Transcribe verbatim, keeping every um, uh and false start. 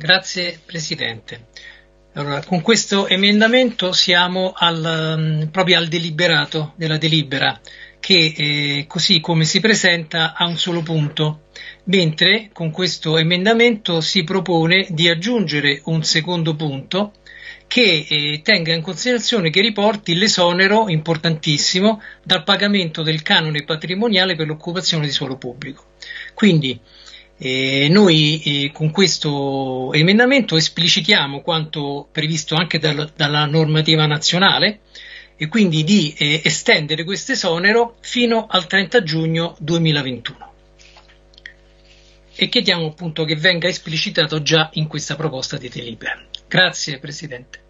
Grazie Presidente. Allora, con questo emendamento siamo al, proprio al deliberato della delibera che eh, così come si presenta ha un solo punto, mentre con questo emendamento si propone di aggiungere un secondo punto che eh, tenga in considerazione, che riporti l'esonero importantissimo dal pagamento del canone patrimoniale per l'occupazione di suolo pubblico. Quindi Eh, noi eh, con questo emendamento esplicitiamo quanto previsto anche dal, dalla normativa nazionale e quindi di eh, estendere questo esonero fino al trenta giugno duemilaventuno e chiediamo appunto che venga esplicitato già in questa proposta di delibera. Grazie Presidente.